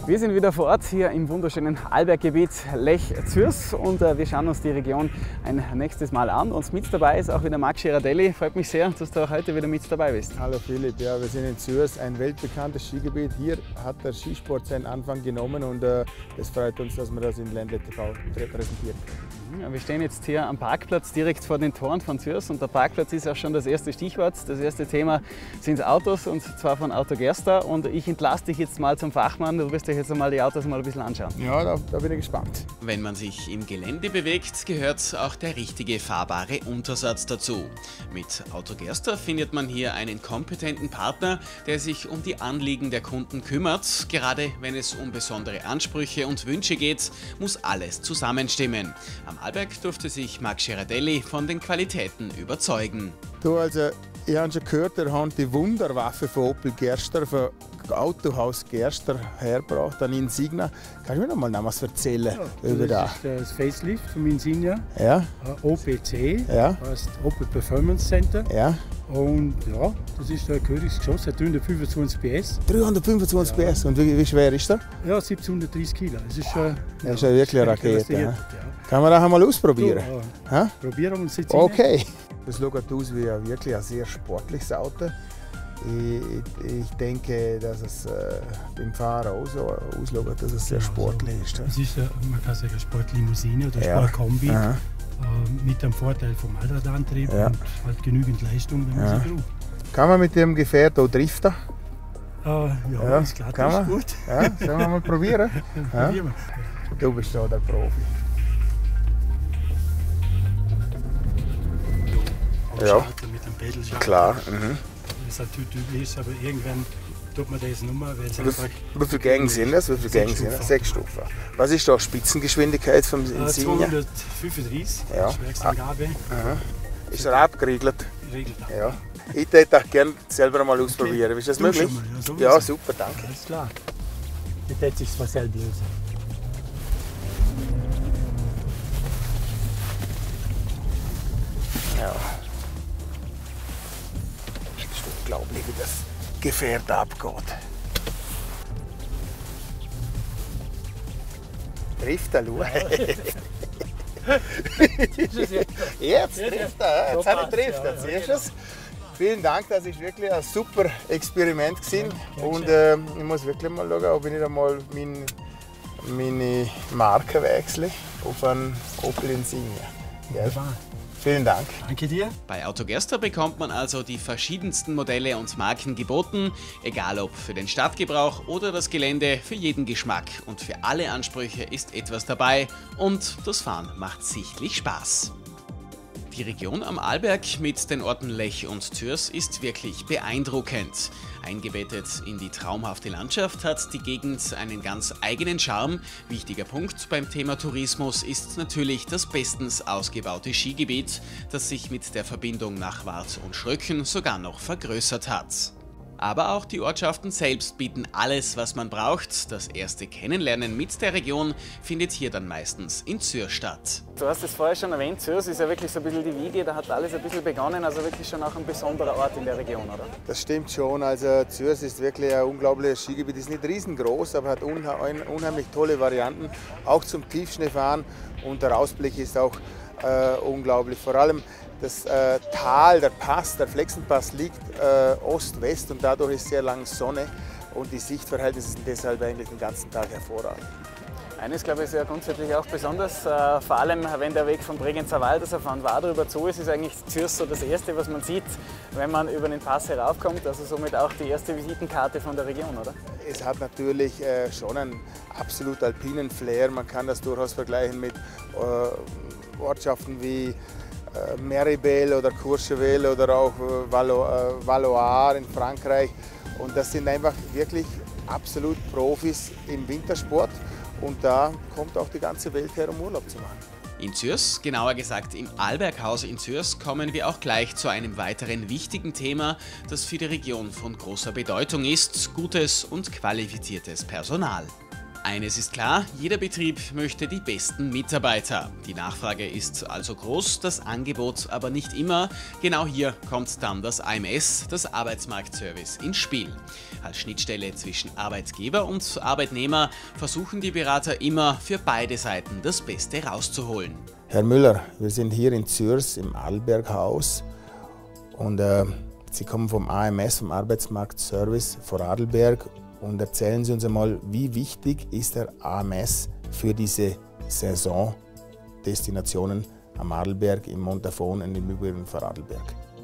Wir sind wieder vor Ort hier im wunderschönen Arlberggebiet Lech-Zürs und wir schauen uns die Region ein nächstes Mal an. Und mit dabei ist auch wieder Marc Girardelli. Freut mich sehr, dass du auch heute wieder mit dabei bist. Hallo Philipp, ja, wir sind in Zürs, ein weltbekanntes Skigebiet. Hier hat der Skisport seinen Anfang genommen und es freut uns, dass wir das in Ländle TV präsentieren können. Ja, wir stehen jetzt hier am Parkplatz direkt vor den Toren von Zürs und der Parkplatz ist auch schon das erste Stichwort. Das erste Thema sind Autos und zwar von Autogerster und ich entlasse dich jetzt mal zum Fachmann. Du wirst dir jetzt einmal die Autos mal ein bisschen anschauen. Ja, da bin ich gespannt. Wenn man sich im Gelände bewegt, gehört auch der richtige fahrbare Untersatz dazu. Mit Autogerster findet man hier einen kompetenten Partner, der sich um die Anliegen der Kunden kümmert. Gerade wenn es um besondere Ansprüche und Wünsche geht, muss alles zusammenstimmen. Am Arlberg durfte sich Marc Girardelli von den Qualitäten überzeugen. Du, also, ich habe schon gehört, er hat die Wunderwaffe von Opel Gerster, von Autohaus Gerster hergebracht, an Insignia. Kannst du mir noch mal was erzählen über das? Das ist das Facelift vom Insignia. Ja. OPC, Ja. heißt Opel Performance Center. Ja. Und ja, das ist der Königsgeschoss, hat 325 PS. 325 PS. Und wie schwer ist der? Ja, 1730 Kilo. Das ist schon, Das ist ja wirklich eine Rakete. Ja. Ja. Kann man das einmal ausprobieren? Ja, Ha? probieren wir uns jetzt Okay. Das schaut aus wie wirklich ein sehr sportliches Auto. Ich denke, dass es beim Fahrer auch so ausschaut, dass es sehr sportlich ist. Es ist, man kann sagen, eine Sportlimousine oder Ja. Sportkombi Aha. mit dem Vorteil vom Allradantrieb Ja. und halt genügend Leistung, wenn man sie braucht. Kann man mit dem Gefährt auch driften? Ja, ist klar, kann das ist man? gut. Ja, sollen wir mal probieren? Ja? Probieren wir. Du bist da der Profi. Ja. Schalten mit dem Pedalschalter. Klar. Mhm. Das ist natürlich üblich, aber irgendwann tut man das Nummer, weil es einfach Wie viele Gänge sind das? Wie viele Gänge sind das? 6 Stufen. Was ist da die Spitzengeschwindigkeit vom Insignia? 235, Ja. Schwerkstangabe, Ist er abgeriegelt? regelt ab. Ja. Ich würde auch gerne selber mal ausprobieren. Ist das Du möglich? schon mal, ja, sowieso. Ja, super, danke. Alles klar. Ich hätte sich zwar selber lösen. Ja. Das ist unglaublich, wie das Gefährt abgeht. Trifft er, schau. Jetzt trifft er, jetzt habe ich trifft er. Siehst du es? Vielen Dank, das ist wirklich ein super Experiment gewesen. Und ich muss wirklich mal schauen, ob ich nicht einmal meine Marke wechsle auf einen Opel Insignia. Ja. Wunderbar. Vielen Dank. Danke dir. Bei Autogerster bekommt man also die verschiedensten Modelle und Marken geboten, egal ob für den Stadtgebrauch oder das Gelände, für jeden Geschmack und für alle Ansprüche ist etwas dabei und das Fahren macht sichtlich Spaß. Die Region am Arlberg mit den Orten Lech und Zürs ist wirklich beeindruckend. Eingebettet in die traumhafte Landschaft hat die Gegend einen ganz eigenen Charme. Wichtiger Punkt beim Thema Tourismus ist natürlich das bestens ausgebaute Skigebiet, das sich mit der Verbindung nach Wart und Schröcken sogar noch vergrößert hat. Aber auch die Ortschaften selbst bieten alles, was man braucht. Das erste Kennenlernen mit der Region findet hier dann meistens in Zürs statt. Du hast es vorher schon erwähnt, Zürs ist ja wirklich so ein bisschen die Wiege, da hat alles ein bisschen begonnen, also wirklich schon auch ein besonderer Ort in der Region, oder? Das stimmt schon. Also Zürs ist wirklich ein unglaubliches Skigebiet. Es ist nicht riesengroß, aber hat unheimlich tolle Varianten, auch zum Tiefschneefahren. Und der Ausblick ist auch unglaublich. Vor allem das Tal, der Pass, der Flexenpass liegt Ost-West und dadurch ist sehr lange Sonne und die Sichtverhältnisse sind deshalb eigentlich den ganzen Tag hervorragend. Eines, glaube ich, ist ja grundsätzlich auch besonders, vor allem wenn der Weg von Bregenzer Wald, also von Wadern über zu ist eigentlich Zürs so das Erste, was man sieht, wenn man über den Pass heraufkommt, also somit auch die erste Visitenkarte von der Region, oder? Es hat natürlich schon einen absolut alpinen Flair, man kann das durchaus vergleichen mit Ortschaften wie Meribel oder Courchevel oder auch Valloire in Frankreich. Und das sind einfach wirklich absolut Profis im Wintersport. Und da kommt auch die ganze Welt her, um Urlaub zu machen. In Zürs, genauer gesagt im Arlberghaus in Zürs, kommen wir auch gleich zu einem weiteren wichtigen Thema, das für die Region von großer Bedeutung ist: gutes und qualifiziertes Personal. Eines ist klar, jeder Betrieb möchte die besten Mitarbeiter. Die Nachfrage ist also groß, das Angebot aber nicht immer. Genau hier kommt dann das AMS, das Arbeitsmarktservice, ins Spiel. Als Schnittstelle zwischen Arbeitgeber und Arbeitnehmer versuchen die Berater immer für beide Seiten das Beste rauszuholen. Herr Müller, wir sind hier in Zürs im Adelberghaus und Sie kommen vom AMS, vom Arbeitsmarktservice Vorarlberg. Und erzählen Sie uns einmal, wie wichtig ist der AMS für diese Saisondestinationen am Adelberg, im Montafon und im übrigen Vorarlberg?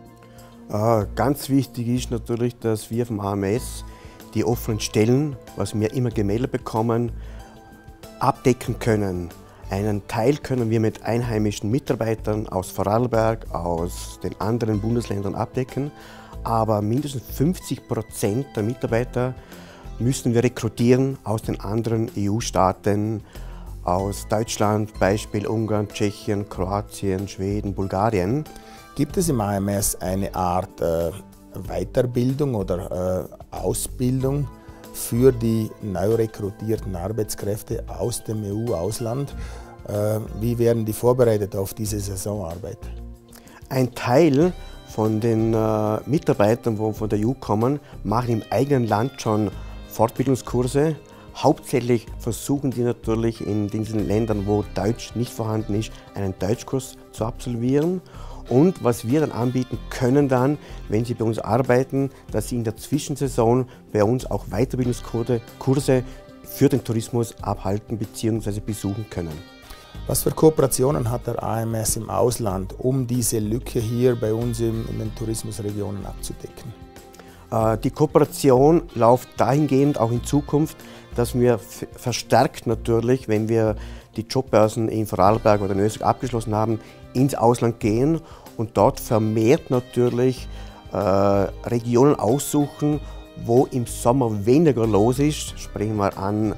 Ganz wichtig ist natürlich, dass wir vom AMS die offenen Stellen, was wir immer gemeldet bekommen, abdecken können. Einen Teil können wir mit einheimischen Mitarbeitern aus Vorarlberg, aus den anderen Bundesländern abdecken, aber mindestens 50% der Mitarbeiter müssen wir rekrutieren aus den anderen EU-Staaten, aus Deutschland, Beispiel Ungarn, Tschechien, Kroatien, Schweden, Bulgarien. Gibt es im AMS eine Art Weiterbildung oder Ausbildung für die neu rekrutierten Arbeitskräfte aus dem EU-Ausland? Wie werden die vorbereitet auf diese Saisonarbeit? Ein Teil von den Mitarbeitern, die von der EU kommen, machen im eigenen Land schon Fortbildungskurse. Hauptsächlich versuchen die natürlich in diesen Ländern, wo Deutsch nicht vorhanden ist, einen Deutschkurs zu absolvieren. Und was wir dann anbieten können dann, wenn sie bei uns arbeiten, dass sie in der Zwischensaison bei uns auch Weiterbildungskurse für den Tourismus abhalten bzw. besuchen können. Was für Kooperationen hat der AMS im Ausland, um diese Lücke hier bei uns in den Tourismusregionen abzudecken? Die Kooperation läuft dahingehend auch in Zukunft, dass wir verstärkt natürlich, wenn wir die Jobbörsen in Vorarlberg oder in Österreich abgeschlossen haben, ins Ausland gehen und dort vermehrt natürlich Regionen aussuchen, wo im Sommer weniger los ist. Sprechen wir an,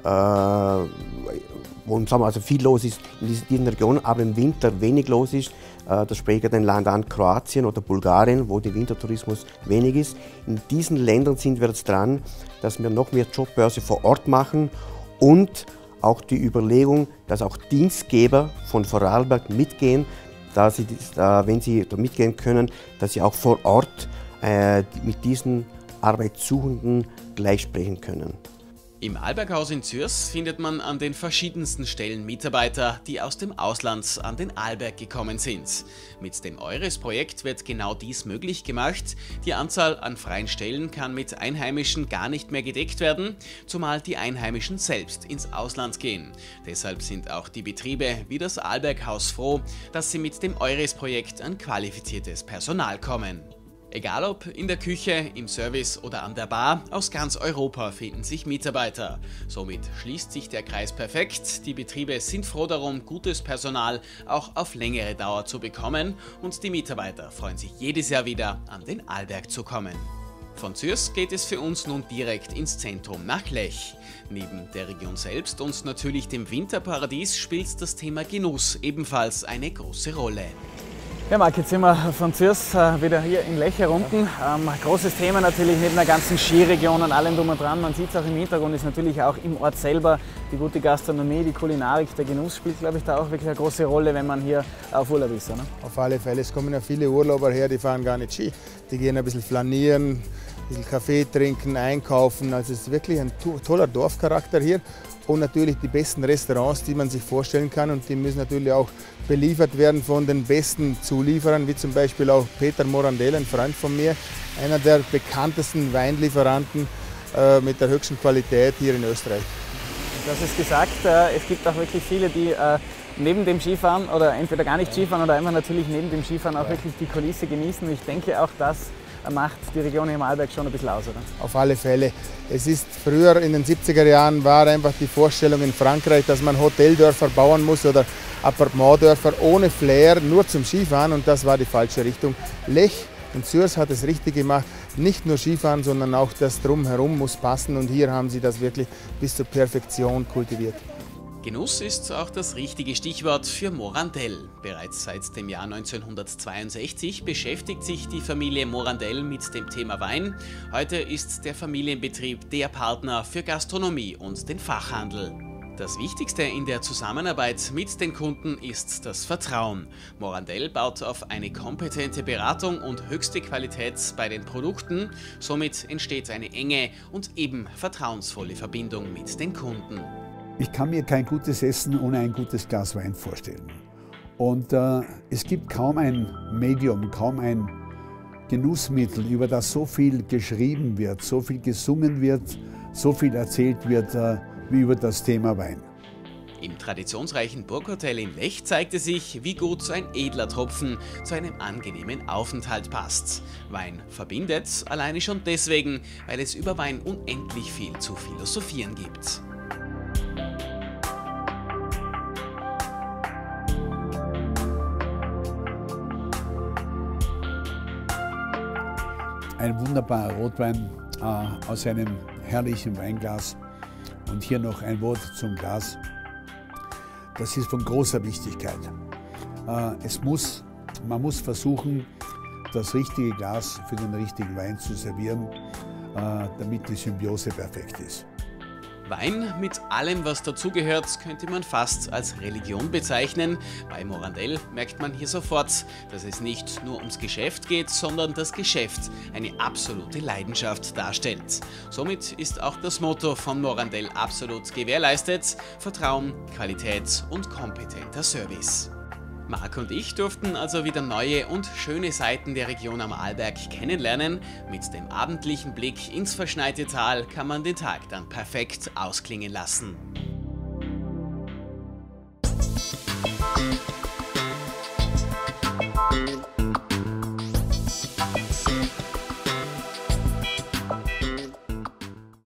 wo im Sommer also viel los ist in diesen Regionen, aber im Winter wenig los ist. Das spreche ich ein Land an, Kroatien oder Bulgarien, wo der Wintertourismus wenig ist. In diesen Ländern sind wir jetzt dran, dass wir noch mehr Jobbörse vor Ort machen und auch die Überlegung, dass auch Dienstgeber von Vorarlberg mitgehen, da sie, wenn sie da mitgehen können, dass sie auch vor Ort mit diesen Arbeitssuchenden gleich sprechen können. Im Alberghaus in Zürs findet man an den verschiedensten Stellen Mitarbeiter, die aus dem Ausland an den Arlberg gekommen sind. Mit dem EURES-Projekt wird genau dies möglich gemacht. Die Anzahl an freien Stellen kann mit Einheimischen gar nicht mehr gedeckt werden, zumal die Einheimischen selbst ins Ausland gehen. Deshalb sind auch die Betriebe wie das Alberghaus froh, dass sie mit dem EURES-Projekt an qualifiziertes Personal kommen. Egal ob in der Küche, im Service oder an der Bar, aus ganz Europa finden sich Mitarbeiter. Somit schließt sich der Kreis perfekt. Die Betriebe sind froh darum, gutes Personal auch auf längere Dauer zu bekommen und die Mitarbeiter freuen sich jedes Jahr wieder, an den Arlberg zu kommen. Von Zürs geht es für uns nun direkt ins Zentrum nach Lech. Neben der Region selbst und natürlich dem Winterparadies spielt das Thema Genuss ebenfalls eine große Rolle. Ja, Marc, jetzt sind wir von Zürs wieder hier in Lech herunten. Großes Thema natürlich neben der ganzen Skiregion und allem drum und dran. Man sieht es auch im Hintergrund, ist natürlich auch im Ort selber die gute Gastronomie, die Kulinarik, der Genuss spielt, glaube ich, da auch wirklich eine große Rolle, wenn man hier auf Urlaub ist. Oder? Auf alle Fälle. Es kommen ja viele Urlauber her, die fahren gar nicht Ski. Die gehen ein bisschen flanieren, ein bisschen Kaffee trinken, einkaufen. Also es ist wirklich ein toller Dorfcharakter hier. Und natürlich die besten Restaurants, die man sich vorstellen kann. Und die müssen natürlich auch beliefert werden von den besten Zulieferern, wie zum Beispiel auch Peter Morandell, ein Freund von mir, einer der bekanntesten Weinlieferanten mit der höchsten Qualität hier in Österreich. Du hast es gesagt, es gibt auch wirklich viele, die neben dem Skifahren oder entweder gar nicht Skifahren oder einfach natürlich neben dem Skifahren auch wirklich die Kulisse genießen. Und ich denke auch, das macht die Region hier im Arlberg schon ein bisschen aus, oder? Auf alle Fälle. Es ist früher in den 70er Jahren war einfach die Vorstellung in Frankreich, dass man Hoteldörfer bauen muss oder Appartementdörfer ohne Flair, nur zum Skifahren, und das war die falsche Richtung. Lech und Zürs hat es richtig gemacht. Nicht nur Skifahren, sondern auch das Drumherum muss passen, und hier haben sie das wirklich bis zur Perfektion kultiviert. Genuss ist auch das richtige Stichwort für Morandell. Bereits seit dem Jahr 1962 beschäftigt sich die Familie Morandell mit dem Thema Wein. Heute ist der Familienbetrieb der Partner für Gastronomie und den Fachhandel. Das Wichtigste in der Zusammenarbeit mit den Kunden ist das Vertrauen. Morandell baut auf eine kompetente Beratung und höchste Qualität bei den Produkten. Somit entsteht eine enge und eben vertrauensvolle Verbindung mit den Kunden. Ich kann mir kein gutes Essen ohne ein gutes Glas Wein vorstellen. Und es gibt kaum ein Medium, kaum ein Genussmittel, über das so viel geschrieben wird, so viel gesungen wird, so viel erzählt wird, wie über das Thema Wein. Im traditionsreichen Burghotel in Lech zeigte sich, wie gut ein edler Tropfen zu einem angenehmen Aufenthalt passt. Wein verbindet, alleine schon deswegen, weil es über Wein unendlich viel zu philosophieren gibt. Ein wunderbarer Rotwein aus einem herrlichen Weinglas. Und hier noch ein Wort zum Glas. Das ist von großer Wichtigkeit. Man muss versuchen, das richtige Glas für den richtigen Wein zu servieren, damit die Symbiose perfekt ist. Wein mit allem, was dazugehört, könnte man fast als Religion bezeichnen. Bei Morandell merkt man hier sofort, dass es nicht nur ums Geschäft geht, sondern das Geschäft eine absolute Leidenschaft darstellt. Somit ist auch das Motto von Morandell absolut gewährleistet: Vertrauen, Qualität und kompetenter Service. Marc und ich durften also wieder neue und schöne Seiten der Region am Arlberg kennenlernen. Mit dem abendlichen Blick ins verschneite Tal kann man den Tag dann perfekt ausklingen lassen.